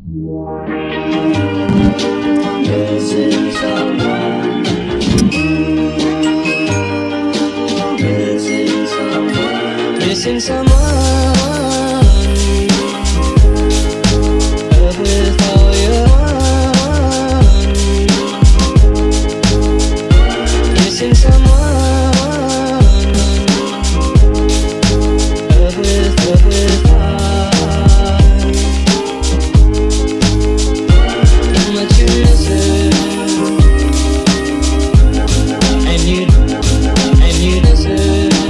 Missing someone. Missing someone. Missing someone. Love with all your heart. Missing someone. Love with heart. How much you miss it. And you deserve.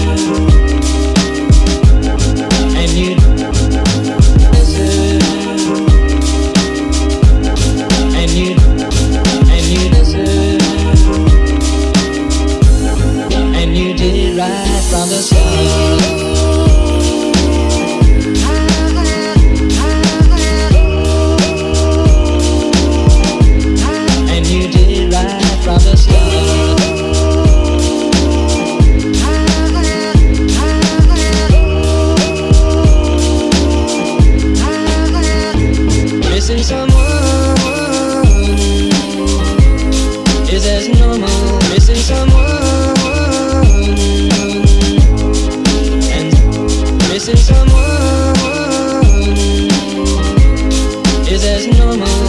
And you deserve. And you deserve. And you did it right from the start. And you did it right from the start. Missing someone is as normal. Missing someone and missing someone is as normal.